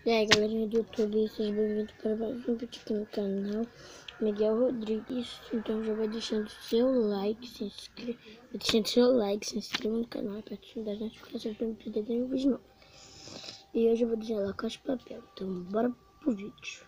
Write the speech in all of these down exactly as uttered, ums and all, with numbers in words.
E aí, galerinha do YouTube, sejam bem-vindos para mais um vídeo aqui no canal Miguel Rodrigues. Então já vai deixando seu like, se inscreva, deixando seu like, se inscreva no canal, aperte das notificações para não perder nenhum vídeo novo. E hoje eu vou desenhar La Casa de Papel, então bora pro vídeo.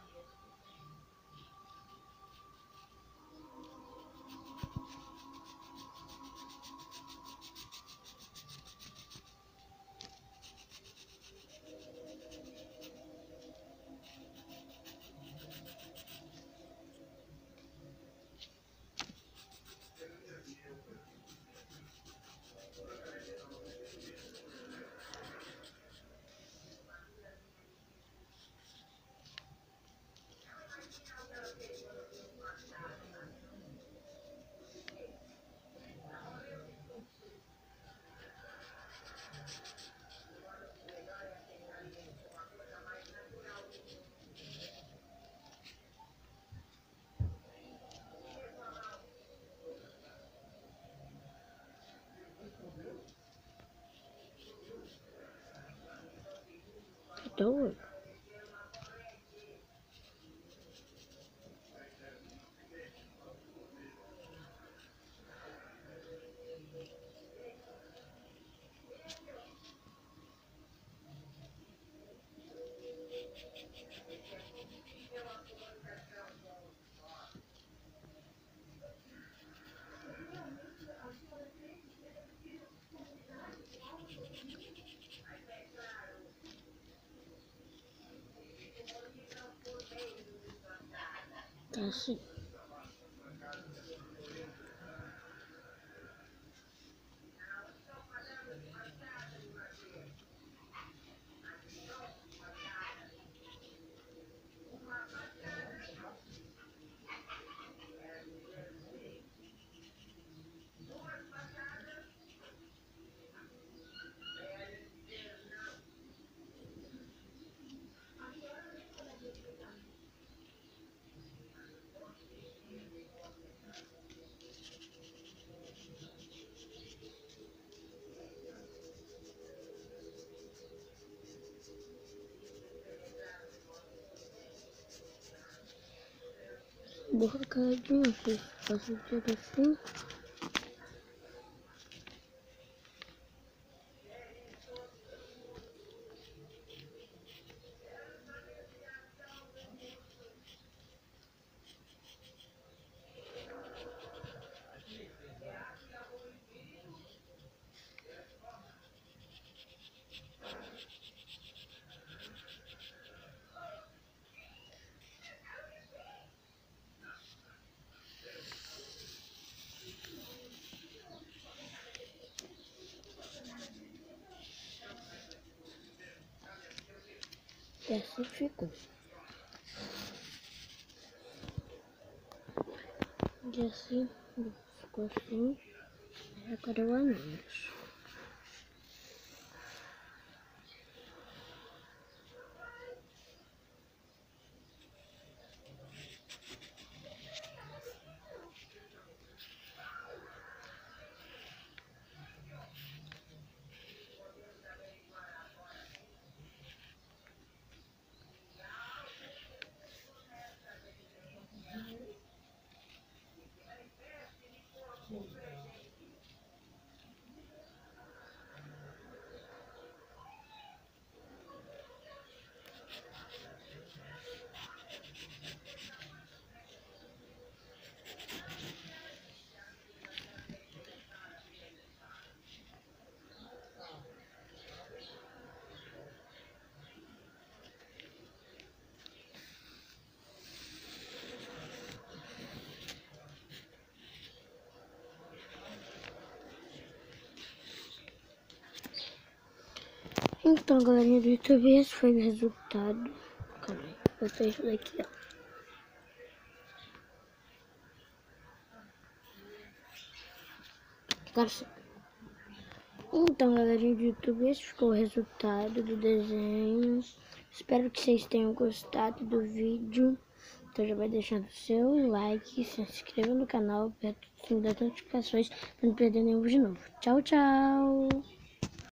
Então, tá assim. Borracadinho, vocês passam tudo assim. E assim ficou. E assim ficou assim. Agora eu anúncio. Então, galerinha do YouTube, esse foi o resultado. Calma aí, vou botar isso daqui, ó. Agora sim. Então, galerinha do YouTube, esse ficou o resultado do desenho. Espero que vocês tenham gostado do vídeo. Então já vai deixando seu like, se inscreva no canal, aperta o sininho das notificações para não perder nenhum vídeo novo. Tchau, tchau!